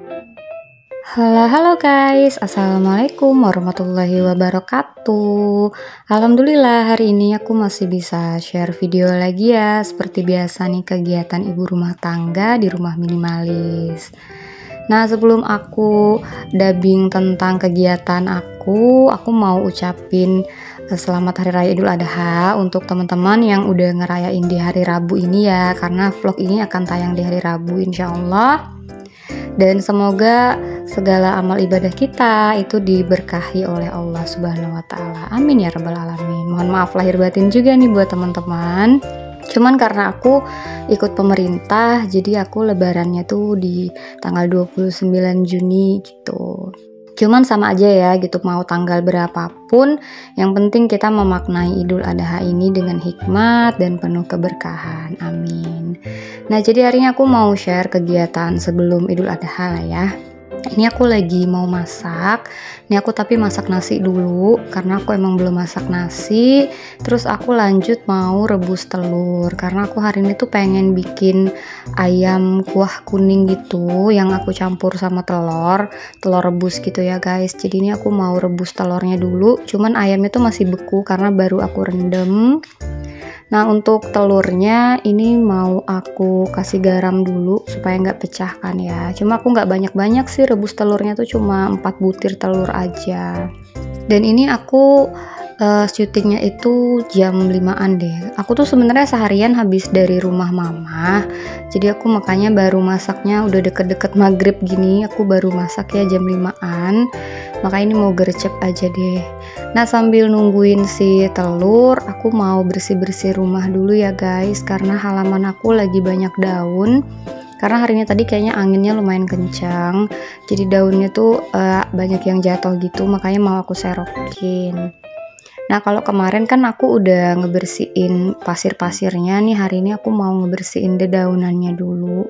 Halo, halo guys, Assalamualaikum warahmatullahi wabarakatuh. Alhamdulillah hari ini aku masih bisa share video lagi ya. Seperti biasa nih kegiatan ibu rumah tangga di rumah minimalis. Nah sebelum aku dubbing tentang kegiatan aku mau ucapin selamat Hari Raya Idul Adha untuk teman-teman yang udah ngerayain di hari Rabu ini ya. Karena vlog ini akan tayang di hari Rabu insya Allah. Dan semoga segala amal ibadah kita itu diberkahi oleh Allah Subhanahu wa Ta'ala. Amin ya Rabbal Alamin. Mohon maaf lahir batin juga nih buat teman-teman. Cuman karena aku ikut pemerintah, jadi aku lebarannya tuh di tanggal 29 Juni gitu. Cuman sama aja ya gitu, mau tanggal berapapun, yang penting kita memaknai Idul Adha ini dengan hikmat dan penuh keberkahan. Amin. Nah jadi hari ini aku mau share kegiatan sebelum Idul Adha lah ya. Ini aku lagi mau masak. Ini aku tapi masak nasi dulu karena aku emang belum masak nasi. Terus aku lanjut mau rebus telur karena aku hari ini tuh pengen bikin ayam kuah kuning gitu yang aku campur sama telur rebus gitu ya guys. Jadi ini aku mau rebus telurnya dulu. Cuman ayamnya tuh masih beku karena baru aku rendam. Nah untuk telurnya ini mau aku kasih garam dulu supaya nggak pecah kan ya. Cuma aku nggak banyak-banyak sih, rebus telurnya tuh cuma 4 butir telur aja. Dan ini aku syutingnya itu jam 5-an deh. Aku tuh sebenarnya seharian habis dari rumah mama. Jadi aku makanya baru masaknya udah deket-deket maghrib gini. Aku baru masak ya jam 5-an. Maka ini mau gercep aja deh. Nah sambil nungguin si telur, aku mau bersih-bersih rumah dulu ya guys. Karena halaman aku lagi banyak daun. Karena hari ini tadi kayaknya anginnya lumayan kencang. Jadi daunnya tuh banyak yang jatuh gitu. Makanya mau aku serokin. Nah kalau kemarin kan aku udah ngebersihin pasir-pasirnya nih, hari ini aku mau ngebersihin dedaunannya dulu.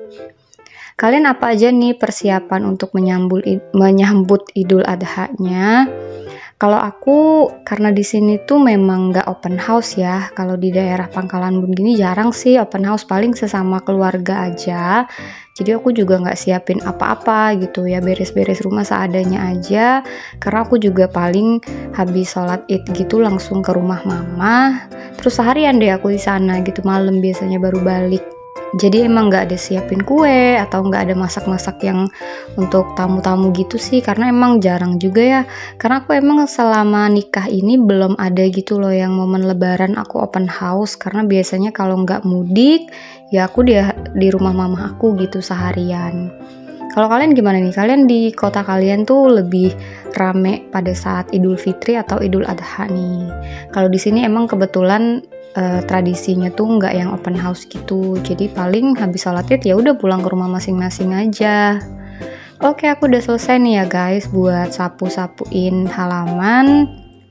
Kalian apa aja nih persiapan untuk menyambut Idul Adha-nya? Kalau aku karena di sini tuh memang nggak open house ya. Kalau di daerah Pangkalan Bun gini jarang sih open house, paling sesama keluarga aja. Jadi aku juga nggak siapin apa-apa gitu ya, beres-beres rumah seadanya aja. Karena aku juga paling habis sholat id gitu langsung ke rumah mama. Terus seharian deh aku di sana gitu, malam biasanya baru balik. Jadi emang nggak ada siapin kue atau nggak ada masak-masak yang untuk tamu-tamu gitu sih, karena emang jarang juga ya. Karena aku emang selama nikah ini belum ada gitu loh yang momen lebaran aku open house, karena biasanya kalau nggak mudik ya aku di rumah mama aku gitu seharian. Kalau kalian gimana nih? Kalian di kota kalian tuh lebih rame pada saat Idul Fitri atau Idul Adha nih? Kalau di sini emang kebetulan tradisinya tuh nggak yang open house gitu. Jadi paling habis sholat id ya udah pulang ke rumah masing-masing aja. Oke, aku udah selesai nih ya guys buat sapu-sapuin halaman.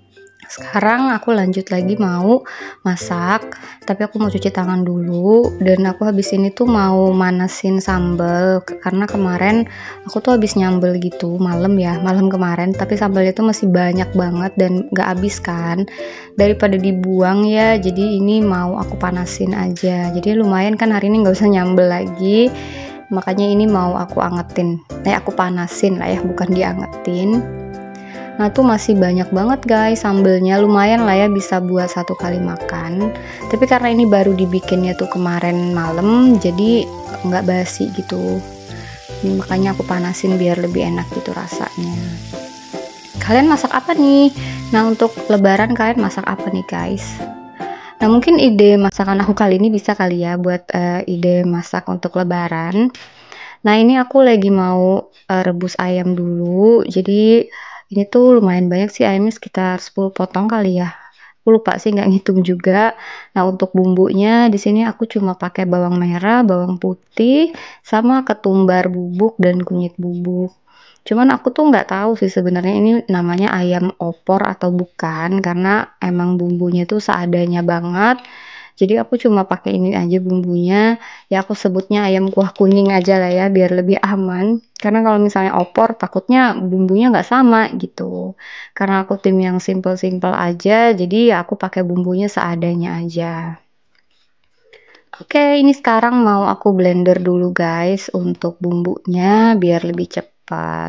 Sekarang aku lanjut lagi mau masak, tapi aku mau cuci tangan dulu. Dan aku habis ini tuh mau manasin sambal, karena kemarin aku tuh habis nyambel gitu malam kemarin, tapi sambalnya tuh masih banyak banget dan gak habis kan, daripada dibuang ya. Jadi ini mau aku panasin aja, jadi lumayan kan hari ini gak usah nyambel lagi. Makanya ini mau aku angetin, aku panasin lah ya, bukan diangetin. Nah tuh masih banyak banget guys sambelnya, lumayan lah ya bisa buat 1 kali makan. Tapi karena ini baru dibikinnya tuh kemarin malam, jadi nggak basi gitu. Ini makanya aku panasin biar lebih enak gitu rasanya. Kalian masak apa nih? Nah untuk lebaran kalian masak apa nih guys? Nah mungkin ide masakan aku kali ini bisa kali ya buat ide masak untuk lebaran. Nah ini aku lagi mau rebus ayam dulu. Jadi ini tuh lumayan banyak sih ayamnya, sekitar 10 potong kali ya. Aku lupa sih, nggak ngitung juga. Nah untuk bumbunya di sini aku cuma pakai bawang merah, bawang putih, sama ketumbar bubuk dan kunyit bubuk. Cuman aku tuh nggak tahu sih sebenarnya ini namanya ayam opor atau bukan, karena emang bumbunya tuh seadanya banget. Jadi aku cuma pakai ini aja bumbunya. Ya aku sebutnya ayam kuah kuning aja lah ya biar lebih aman. Karena kalau misalnya opor takutnya bumbunya nggak sama gitu. Karena aku tim yang simple-simple aja, jadi ya aku pakai bumbunya seadanya aja. Oke, ini sekarang mau aku blender dulu guys untuk bumbunya biar lebih cepet. cepat.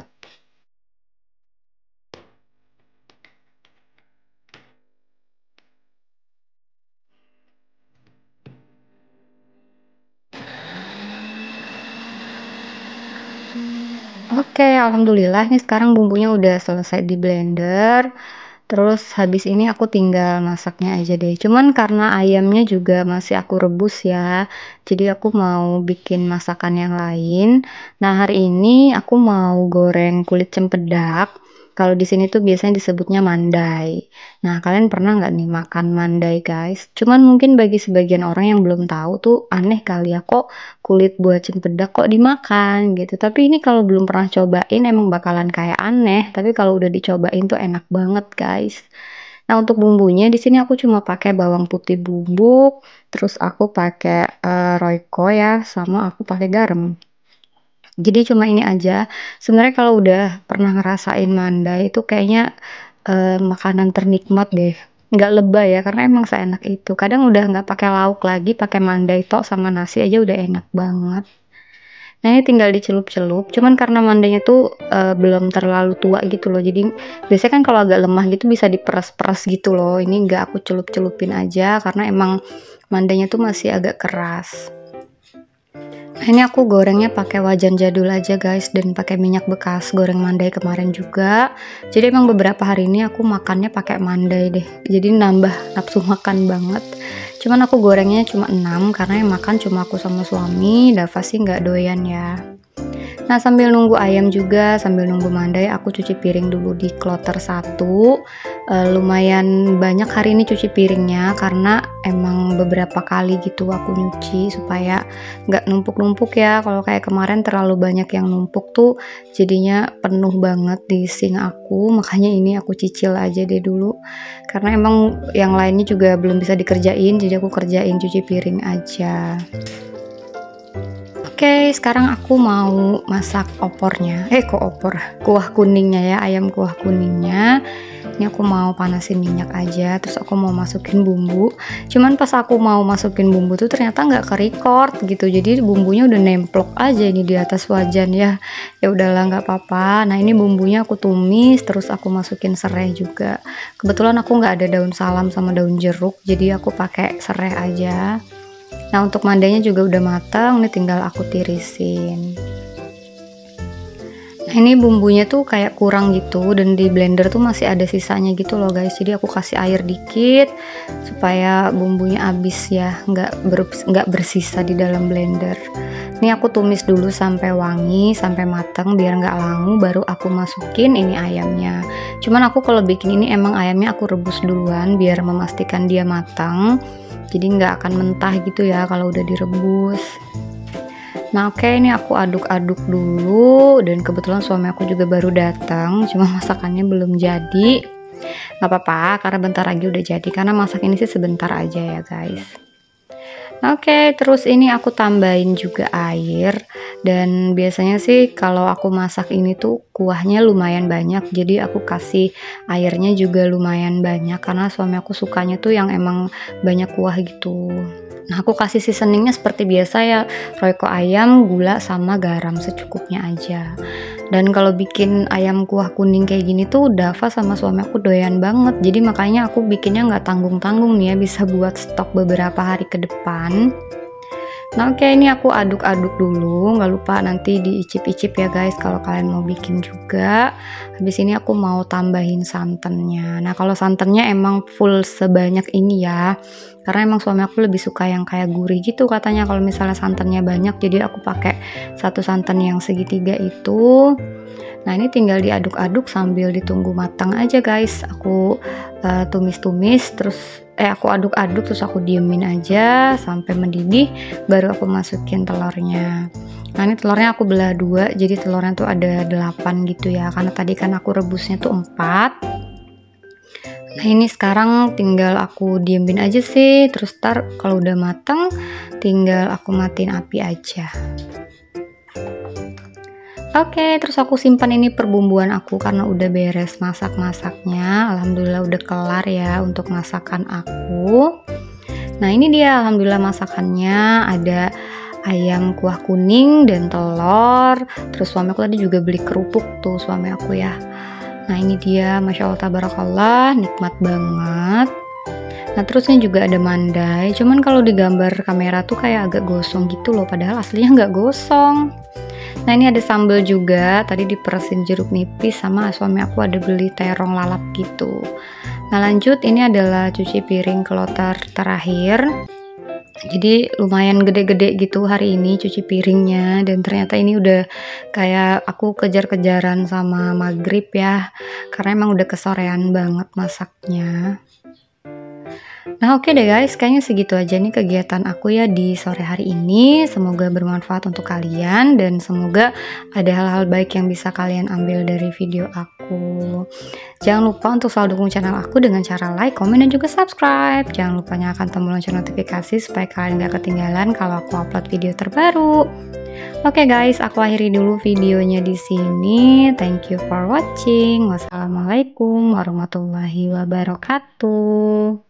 Oke, alhamdulillah nih sekarang bumbunya udah selesai di blender. Terus habis ini aku tinggal masaknya aja deh. Cuman karena ayamnya juga masih aku rebus ya, jadi aku mau bikin masakan yang lain. Nah, hari ini aku mau goreng kulit cempedak. Kalau di sini tuh biasanya disebutnya mandai. Nah, kalian pernah nggak nih makan mandai, guys? Cuman mungkin bagi sebagian orang yang belum tahu tuh aneh kali ya, kok kulit buah cempedak kok dimakan gitu. Tapi ini kalau belum pernah cobain emang bakalan kayak aneh, tapi kalau udah dicobain tuh enak banget, guys. Nah, untuk bumbunya di sini aku cuma pakai bawang putih bubuk, terus aku pakai Royco ya, sama aku pakai garam. Jadi cuma ini aja. Sebenarnya kalau udah pernah ngerasain mandai itu kayaknya makanan ternikmat deh. Nggak lebay ya, karena emang seenak itu. Kadang udah nggak pakai lauk lagi, pakai mandai tok sama nasi aja udah enak banget. Nah, ini tinggal dicelup-celup, cuman karena mandainya tuh belum terlalu tua gitu loh. Jadi biasanya kan kalau agak lemah gitu bisa diperas-peras gitu loh. Ini nggak, aku celup-celupin aja karena emang mandainya tuh masih agak keras. Nah, ini aku gorengnya pakai wajan jadul aja guys, dan pakai minyak bekas goreng mandai kemarin juga. Jadi emang beberapa hari ini aku makannya pakai mandai deh. Jadi nambah nafsu makan banget. Cuman aku gorengnya cuma 6 karena yang makan cuma aku sama suami. Dava sih nggak doyan ya. Nah, sambil nunggu ayam juga, sambil nunggu mandai, aku cuci piring dulu di kloter 1. Lumayan banyak hari ini cuci piringnya karena emang beberapa kali gitu aku nyuci supaya nggak numpuk-numpuk ya. Kalau kayak kemarin terlalu banyak yang numpuk tuh jadinya penuh banget di sink aku. Makanya ini aku cicil aja deh dulu. Karena emang yang lainnya juga belum bisa dikerjain, jadi aku kerjain cuci piring aja. Oke, sekarang aku mau masak opornya. Kuah kuningnya ya, ayam kuah kuningnya. Ini aku mau panasin minyak aja, terus aku mau masukin bumbu. Cuman pas aku mau masukin bumbu tuh ternyata nggak ke-record gitu. Jadi bumbunya udah nemplok aja ini di atas wajan ya. Ya udahlah, nggak apa-apa. Nah, ini bumbunya aku tumis, terus aku masukin serai juga. Kebetulan aku nggak ada daun salam sama daun jeruk, jadi aku pakai serai aja. Nah, untuk mandainya juga udah matang, ini tinggal aku tirisin. Nah, ini bumbunya tuh kayak kurang gitu, dan di blender tuh masih ada sisanya gitu loh guys. Jadi aku kasih air dikit supaya bumbunya habis ya, nggak bersisa di dalam blender. Ini aku tumis dulu sampai wangi, sampai matang biar nggak langu, baru aku masukin ini ayamnya. Cuman aku kalau bikin ini emang ayamnya aku rebus duluan biar memastikan dia matang. Jadi nggak akan mentah gitu ya kalau udah direbus. Nah, oke, ini aku aduk-aduk dulu, dan kebetulan suami aku juga baru datang, cuma masakannya belum jadi. Nggak apa-apa karena bentar lagi udah jadi, karena masak ini sih sebentar aja ya guys. Oke, terus ini aku tambahin juga air, dan biasanya sih kalau aku masak ini tuh kuahnya lumayan banyak, jadi aku kasih airnya juga lumayan banyak karena suami aku sukanya tuh yang emang banyak kuah gitu. Nah, aku kasih seasoningnya seperti biasa ya, Royco ayam, gula, sama garam secukupnya aja. Dan kalau bikin ayam kuah kuning kayak gini tuh Dava sama suami aku doyan banget. Jadi makanya aku bikinnya nggak tanggung-tanggung nih ya, bisa buat stok beberapa hari ke depan. Nah, oke, ini aku aduk-aduk dulu, nggak lupa nanti diicip-icip ya guys kalau kalian mau bikin juga. Habis ini aku mau tambahin santannya. Nah, kalau santannya emang full sebanyak ini ya, karena emang suami aku lebih suka yang kayak gurih gitu katanya kalau misalnya santannya banyak, jadi aku pakai satu santan yang segitiga itu. Nah, ini tinggal diaduk-aduk sambil ditunggu matang aja guys. Aku tumis-tumis, terus aku aduk-aduk, terus aku diemin aja sampai mendidih, baru aku masukin telurnya. Nah, ini telurnya aku belah dua, jadi telurnya tuh ada 8 gitu ya, karena tadi kan aku rebusnya tuh 4. Nah, ini sekarang tinggal aku diemin aja sih, terus ntar kalau udah matang tinggal aku matiin api aja. Oke, terus aku simpan ini perbumbuan aku karena udah beres masak-masaknya. Alhamdulillah udah kelar ya untuk masakan aku. Nah, ini dia alhamdulillah masakannya. Ada ayam kuah kuning dan telur. Terus suami aku tadi juga beli kerupuk tuh suami aku ya. Nah ini dia, Masya Allah tabarakallah, nikmat banget. Nah terus ini juga ada mandai, cuman kalau di gambar kamera tuh kayak agak gosong gitu loh, padahal aslinya nggak gosong. Nah ini ada sambal juga, tadi diperesin jeruk nipis, sama suami aku ada beli terong lalap gitu. Nah lanjut, ini adalah cuci piring kloter terakhir. Jadi lumayan gede-gede gitu hari ini cuci piringnya, dan ternyata ini udah kayak aku kejar-kejaran sama maghrib ya, karena emang udah kesorean banget masaknya. Nah oke deh guys, kayaknya segitu aja nih kegiatan aku ya di sore hari ini. Semoga bermanfaat untuk kalian dan semoga ada hal-hal baik yang bisa kalian ambil dari video aku. Jangan lupa untuk selalu dukung channel aku dengan cara like, komen, dan juga subscribe. Jangan lupa nyalakan tombol lonceng notifikasi supaya kalian gak ketinggalan kalau aku upload video terbaru. Oke guys, aku akhiri dulu videonya di sini. Thank you for watching. Wassalamualaikum warahmatullahi wabarakatuh.